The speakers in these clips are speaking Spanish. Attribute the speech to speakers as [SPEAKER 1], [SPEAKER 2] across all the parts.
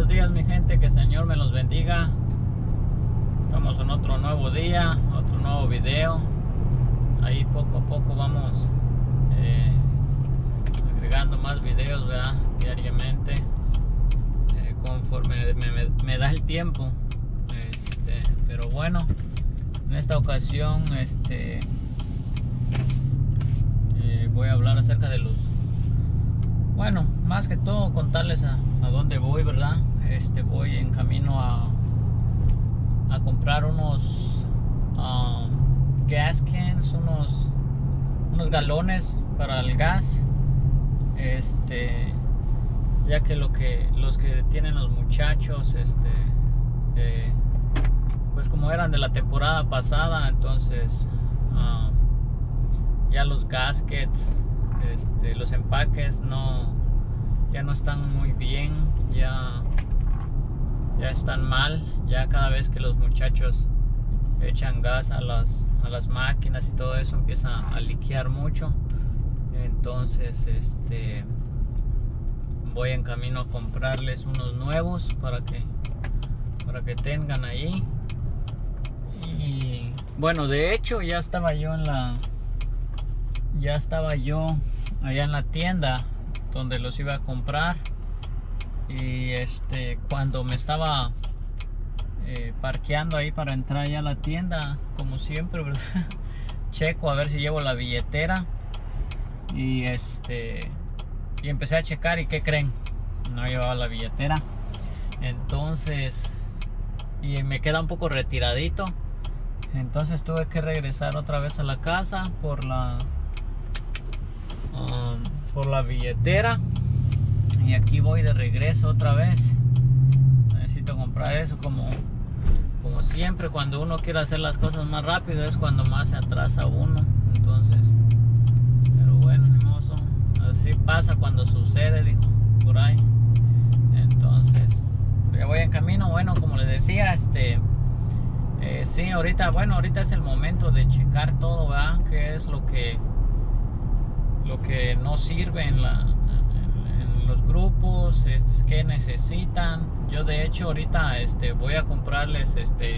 [SPEAKER 1] días, mi gente, que el Señor me los bendiga. Estamos en otro nuevo día, otro nuevo video. Ahí poco a poco vamos agregando más videos, ¿verdad? Diariamente, conforme me da el tiempo. Pero bueno, en esta ocasión voy a hablar acerca de los... Bueno, más que todo contarles a dónde voy, ¿verdad? Voy en camino a comprar unos gas cans, unos galones para el gas. Ya que los que tienen los muchachos, pues como eran de la temporada pasada, entonces ya los gaskets, los empaques ya no están muy bien, ya están mal. Ya cada vez que los muchachos echan gas a las máquinas y todo eso, empieza a liquear mucho. Entonces voy en camino a comprarles unos nuevos para que tengan ahí. Y bueno, de hecho ya estaba yo allá en la tienda donde los iba a comprar. Y cuando me estaba parqueando ahí para entrar ya a la tienda, como siempre, ¿verdad? Checo a ver si llevo la billetera. Y empecé a checar, y ¿qué creen? No llevaba la billetera. Entonces, y me queda un poco retiradito. Entonces tuve que regresar otra vez a la casa por la billetera. Y aquí voy de regreso otra vez. Necesito comprar eso. Como siempre, cuando uno quiere hacer las cosas más rápido, es cuando más se atrasa uno. Entonces, pero bueno, ni modo, así pasa cuando sucede, dijo por ahí. Entonces, ya voy en camino. Bueno, como les decía, sí, ahorita es el momento de checar todo, ¿verdad? Qué es lo que no sirve en los grupos, que necesitan. Yo de hecho ahorita voy a comprarles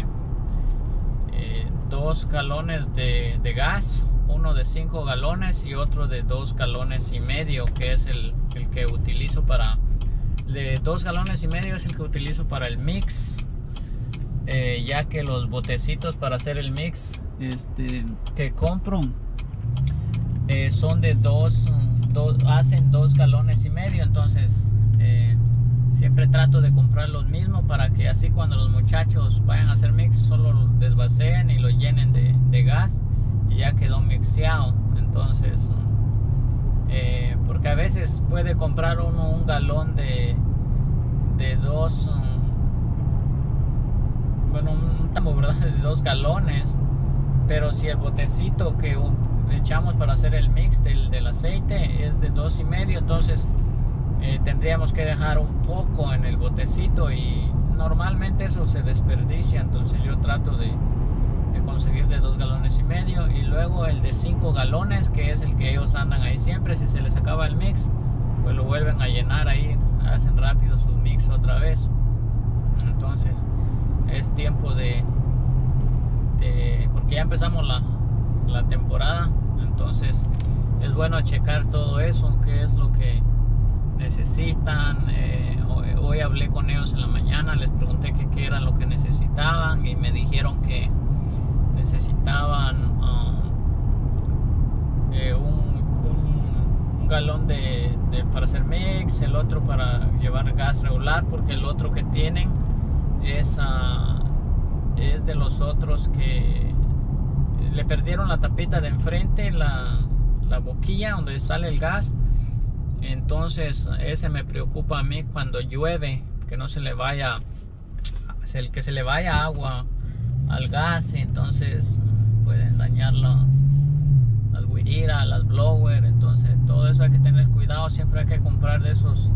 [SPEAKER 1] 2 galones de gas, uno de 5 galones y otro de 2 galones y medio, que es el que utilizo para... De 2 galones y medio es el que utilizo para el mix, ya que los botecitos para hacer el mix que compro son de hacen 2 galones y medio. Entonces siempre trato de comprar los mismos para que así cuando los muchachos vayan a hacer mix solo lo desvaceen y lo llenen de gas y ya quedó mixeado. Entonces porque a veces puede comprar uno un galón de 2 bueno, un tambo, ¿verdad? De 2 galones, pero si el botecito que echamos para hacer el mix del aceite es de 2 y medio, entonces tendríamos que dejar un poco en el botecito y normalmente eso se desperdicia. Entonces yo trato de conseguir de 2 galones y medio, y luego el de 5 galones, que es el que ellos andan ahí siempre. Si se les acaba el mix, pues lo vuelven a llenar ahí, hacen rápido su mix otra vez. Entonces es tiempo porque ya empezamos la temporada. Entonces es bueno checar todo eso, qué es lo que necesitan. Hoy hablé con ellos en la mañana, les pregunté qué era lo que necesitaban y me dijeron que necesitaban un galón para hacer mix, el otro para llevar gas regular, porque el otro que tienen es de los otros que le perdieron la tapita de enfrente, la boquilla donde sale el gas. Entonces ese me preocupa a mí cuando llueve, que no se le vaya agua al gas, y entonces pueden dañar las guiriras, las blower. Entonces todo eso hay que tener cuidado. Siempre hay que comprar de esos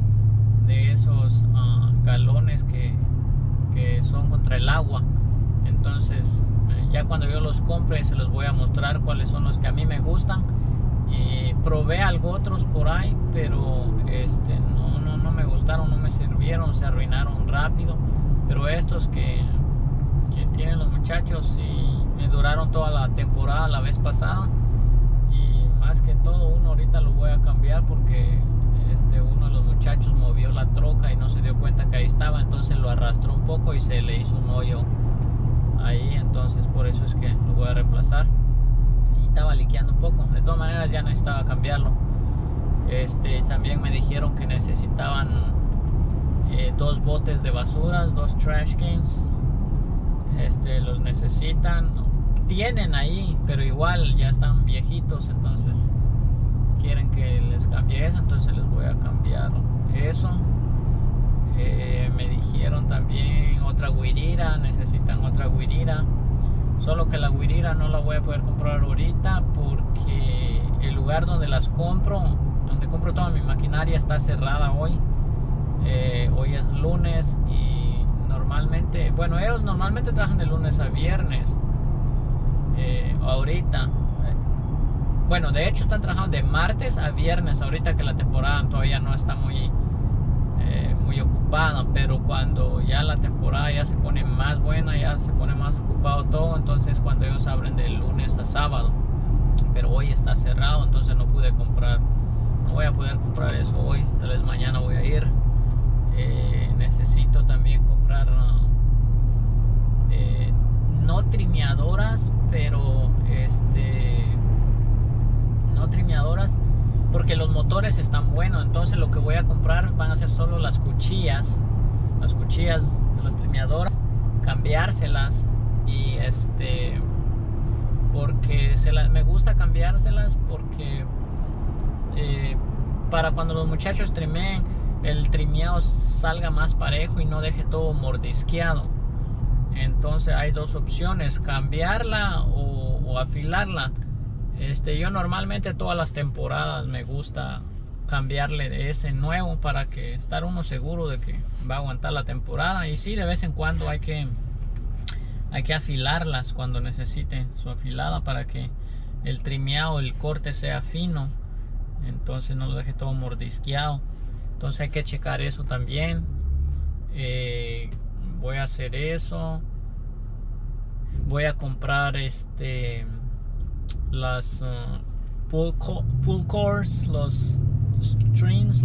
[SPEAKER 1] galones que son contra el agua. Entonces ya cuando yo los compre se los voy a mostrar cuáles son los que a mí me gustan. Y probé algo otros por ahí, pero no me gustaron, no me sirvieron, se arruinaron rápido. Pero estos que tienen los muchachos y me duraron toda la temporada la vez pasada. Y más que todo, uno ahorita lo voy a cambiar porque uno de los muchachos movió la troca y no se dio cuenta que ahí estaba, entonces lo arrastró un poco y se le hizo un hoyo ahí, entonces por eso es que lo voy a reemplazar. Y estaba liqueando un poco, de todas maneras ya necesitaba cambiarlo. También me dijeron que necesitaban 2 botes de basuras, 2 trash cans. Los necesitan, tienen ahí, pero igual ya están viejitos, entonces quieren que les cambie eso, entonces les voy a cambiar eso. Me dijeron también otra guirira, necesitan otra guirira, solo que la guirira no la voy a poder comprar ahorita porque el lugar donde las compro, donde compro toda mi maquinaria, está cerrada hoy. Hoy es lunes y normalmente, bueno, ellos normalmente trabajan de lunes a viernes. Ahorita, bueno, de hecho están trabajando de martes a viernes ahorita que la temporada todavía no está muy ocupada, pero cuando ya la temporada ya se pone más buena, ya se pone más ocupado todo, entonces cuando ellos abren de lunes a sábado. Pero hoy está cerrado, entonces no pude comprar, no voy a poder comprar eso hoy, tal vez mañana voy a ir. Necesito también comprar no trimeadoras, pero no trimeadoras porque los motores están buenos, entonces lo que voy a comprar van a ser solo las cuchillas de las trimeadoras, cambiárselas y porque me gusta cambiárselas porque para cuando los muchachos trimeen, el trimeado salga más parejo y no deje todo mordisqueado. Entonces hay 2 opciones, cambiarla o afilarla. Yo normalmente todas las temporadas me gusta cambiarle de ese nuevo para que estar uno seguro de que va a aguantar la temporada. Y sí, de vez en cuando hay que afilarlas cuando necesite su afilada para que el trimeado, el corte sea fino, entonces no lo deje todo mordisqueado. Entonces hay que checar eso también. Voy a hacer eso. Voy a comprar las pull cords, los strings,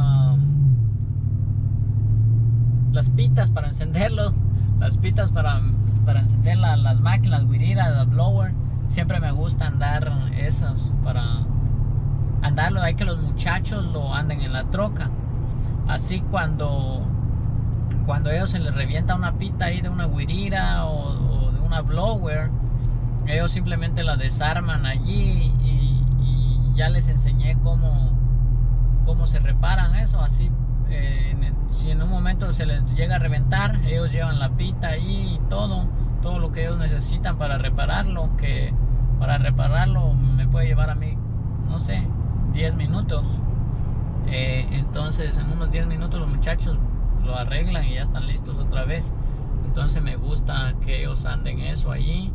[SPEAKER 1] las pitas para encenderlo, las pitas para encender las máquinas, las guiriras, la blower. Siempre me gusta andar esas para andarlo, hay que los muchachos lo anden en la troca. Así cuando ellos se les revienta una pita ahí de una guirira o de una blower, ellos simplemente la desarman allí y ya les enseñé cómo se reparan eso. Así si en un momento se les llega a reventar, ellos llevan la pita ahí y todo lo que ellos necesitan para repararlo, que para repararlo me puede llevar a mí, no sé, 10 minutos. Entonces en unos 10 minutos los muchachos lo arreglan y ya están listos otra vez. Entonces me gusta que ellos anden eso allí.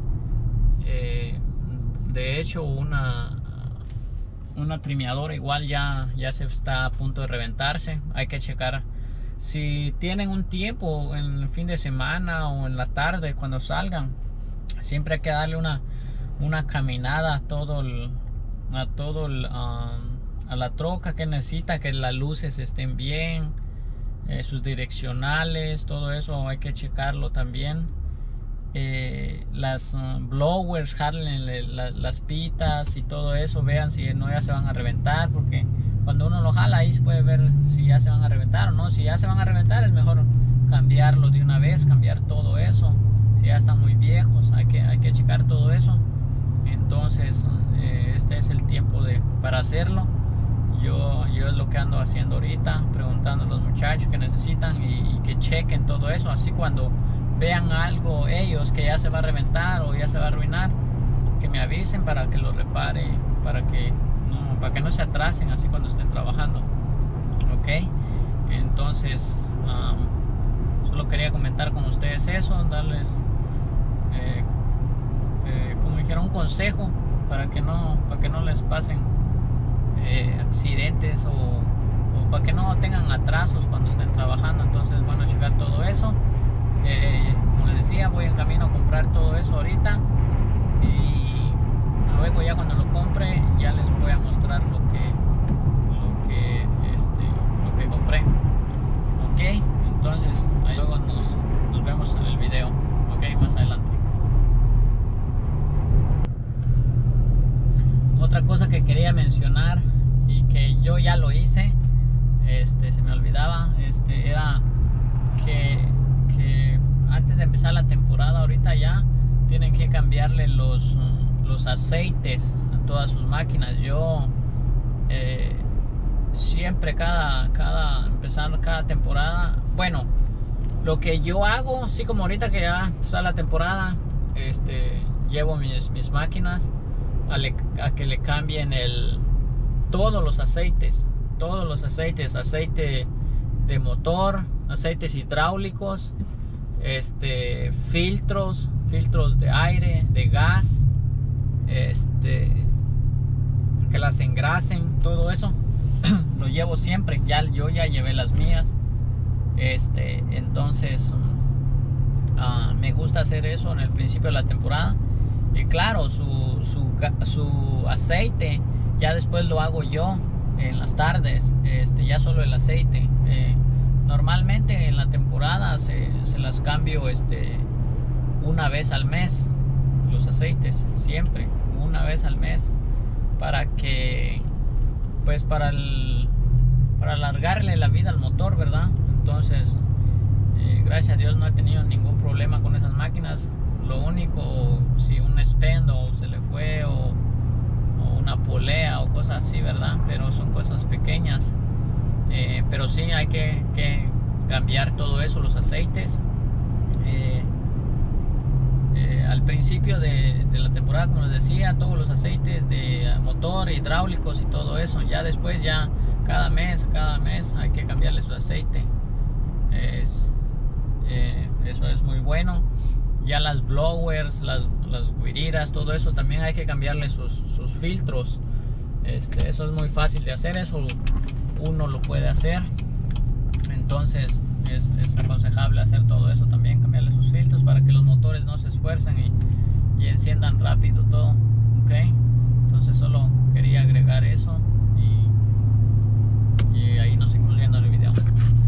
[SPEAKER 1] De hecho una trimeadora igual ya se está a punto de reventarse. Hay que checar si tienen un tiempo en el fin de semana o en la tarde cuando salgan. Siempre hay que darle una caminada a la troca, que necesita que las luces estén bien, sus direccionales, todo eso hay que checarlo también. Las blowers, jalen las pitas y todo eso, vean si no ya se van a reventar, porque cuando uno lo jala ahí se puede ver si ya se van a reventar o no. Si ya se van a reventar es mejor cambiarlo de una vez, cambiar todo eso. Si ya están muy viejos hay que checar todo eso. Entonces este es el tiempo para hacerlo. Yo es lo que ando haciendo ahorita, preguntando a los muchachos que necesitan y que chequen todo eso. Así cuando vean algo ellos que ya se va a reventar o ya se va a arruinar, que me avisen para que lo repare, para que no se atrasen así cuando estén trabajando. Ok, entonces solo quería comentar con ustedes eso, darles como dijera, un consejo para que no les pasen accidentes o para que no tengan atrasos cuando estén trabajando. Entonces, bueno, checar todo eso. Como les decía, voy en camino a comprar todo eso ahorita, y luego ya cuando lo compre ya les voy a mostrar lo que compré. Ok, entonces ahí luego nos vemos en el video, ok, más adelante. Otra cosa que quería mencionar y que yo ya lo hice, se me olvidaba, era que antes de empezar la temporada, ahorita ya tienen que cambiarle los aceites a todas sus máquinas. Yo siempre empezando cada temporada, bueno, lo que yo hago, así como ahorita que ya está la temporada, llevo mis máquinas a que le cambien todos los aceites, aceite de motor, aceites hidráulicos, filtros de aire, de gas, que las engrasen, todo eso lo llevo siempre. Yo ya llevé las mías, entonces me gusta hacer eso en el principio de la temporada. Y claro, su aceite ya después lo hago yo en las tardes, ya solo el aceite. Normalmente en la temporada se las cambio una vez al mes, los aceites, siempre una vez al mes, para que pues para alargarle la vida al motor, ¿verdad? Entonces gracias a Dios no he tenido ningún problema con esas máquinas. Lo único, si un spindle se le fue o una polea o cosas así, ¿verdad? Pero son cosas pequeñas. Pero sí hay que cambiar todo eso, los aceites. Al principio de la temporada, como les decía, todos los aceites de motor, hidráulicos y todo eso. Ya después, ya cada mes hay que cambiarle su aceite. Eso es muy bueno. Ya las blowers, las guiriras, todo eso también hay que cambiarle sus filtros. Eso es muy fácil de hacer, eso uno lo puede hacer. Entonces es aconsejable hacer todo eso también, cambiarle sus filtros para que los motores no se esfuercen y enciendan rápido todo, ok. Entonces solo quería agregar eso, y ahí nos seguimos viendo en el video.